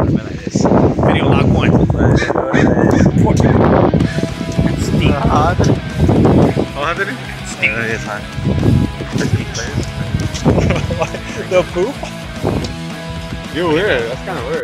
smell like this. Video log 1. Steak. Steak. It's hot. The poop? You're weird. That's kind of weird.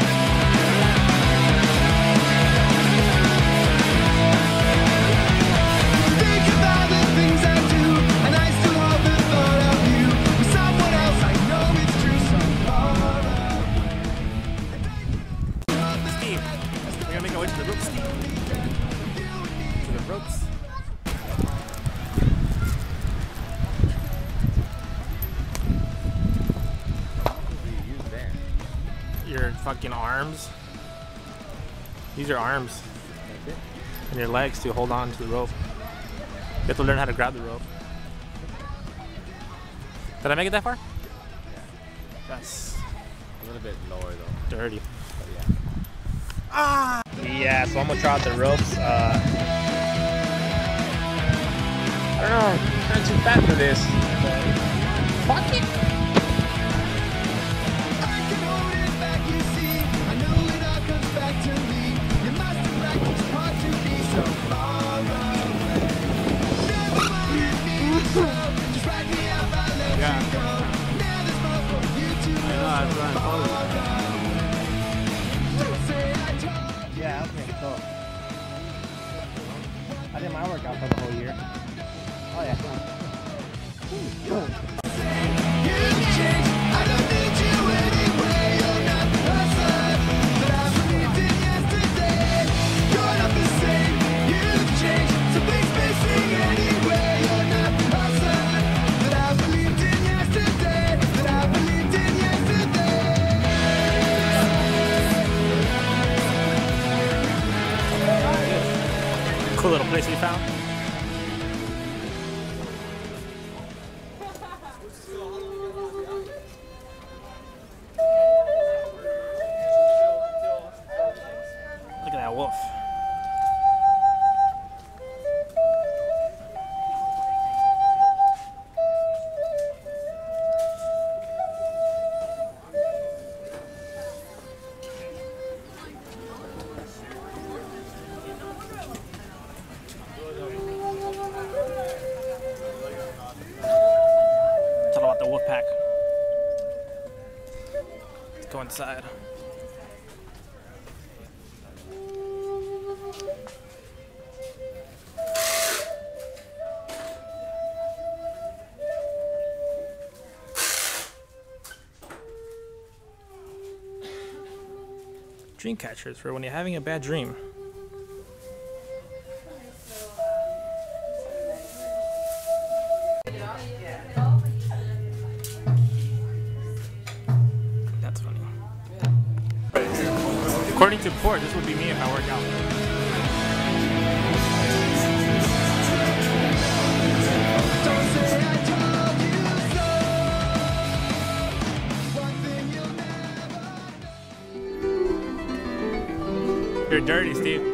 Your fucking arms. Use your arms and your legs to hold on to the rope. You have to learn how to grab the rope. Did I make it that far? Yeah. Yes. A little bit lower though. Dirty. But yeah. Ah! Yeah, so I'm gonna try out the ropes. I don't know, I'm kind of too fat for this. Fuck it! Yeah, okay, so I did my workout for the whole year. Oh yeah. Cool little place we found. Look at that wolf. The wolf pack. Let's go inside. Dream catchers for when you're having a bad dream. According to Port, this would be me if I work out. You're dirty, Steve.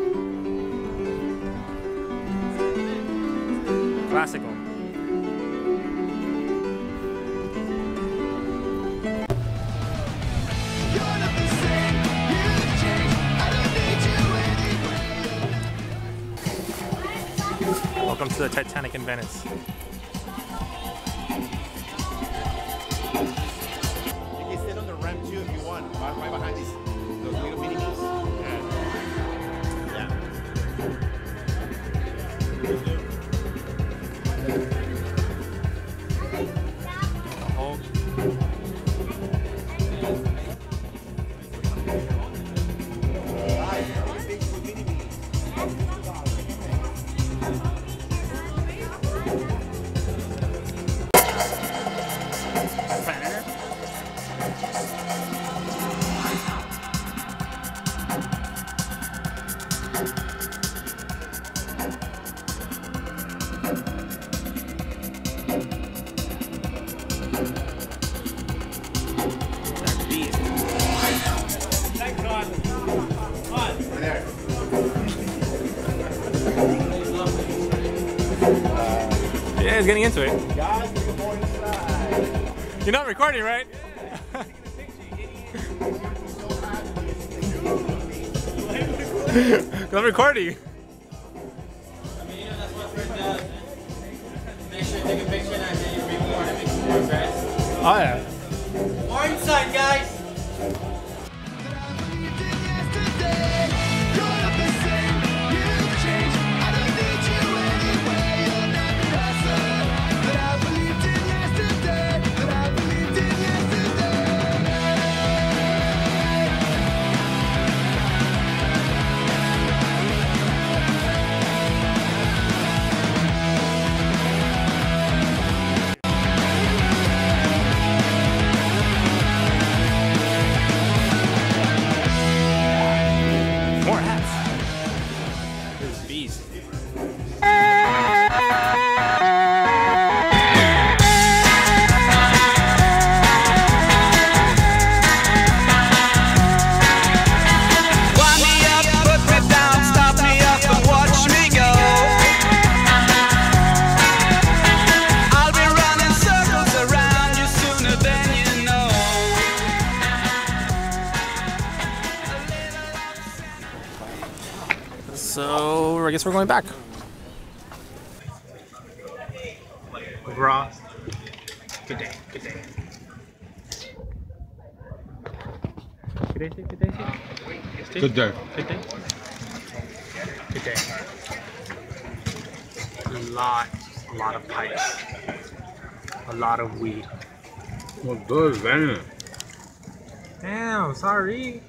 Classical. Welcome to the Titanic in Venice. You can sit on the ramp too if you want. Right behind those little mini meals. Yeah. Yeah, he's getting into it. You're not recording, right? I'm recording. Make sure to take a picture and then you record and make some more, guys. Oh yeah. More inside, guys. More hats. There's bees. Wind me up, put me down, stop me up and watch me go. I'll be running circles around you sooner than you know. So I guess we're going back. Raw. Good day. Good day. Good day. Good day. Good day. Good day. Good day. A lot of pipes. A lot of weed. Well, good, Venice. Damn, sorry.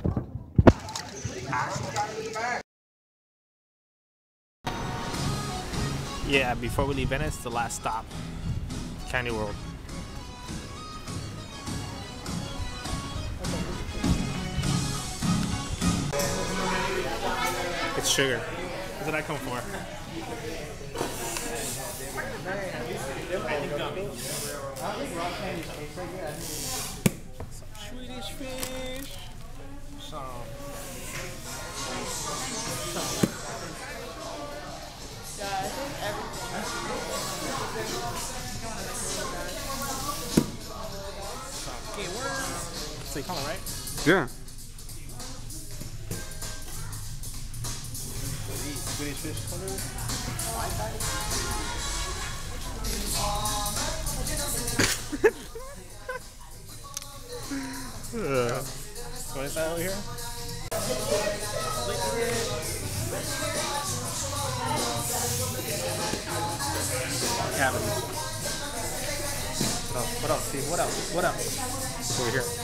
Yeah, before we leave Venice, the last stop, Candy World. It's sugar. That's what I come for. Some Swedish fish. Okay, worms. So you call it, right? Yeah. Swedish fish what is that over here? Cabin. What else, Steve? What else? What else? It's over here.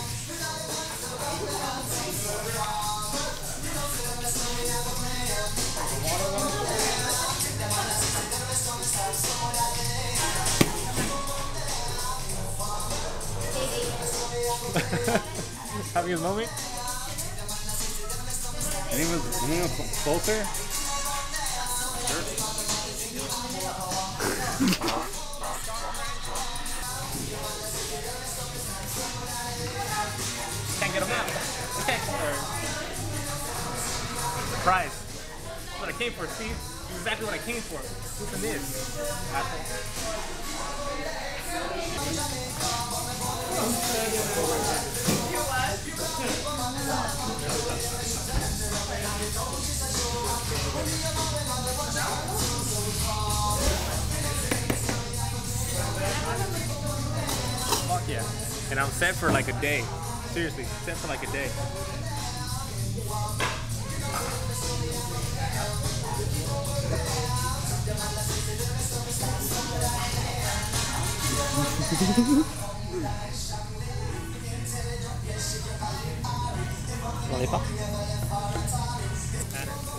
Having his moment? Anyone closer? Can't get him out. Surprise. That's what I came for, Steve. This is exactly what I came for. Listen this. Fuck yeah. And I'm set for like a day. Seriously, set for like a day. Lollipop?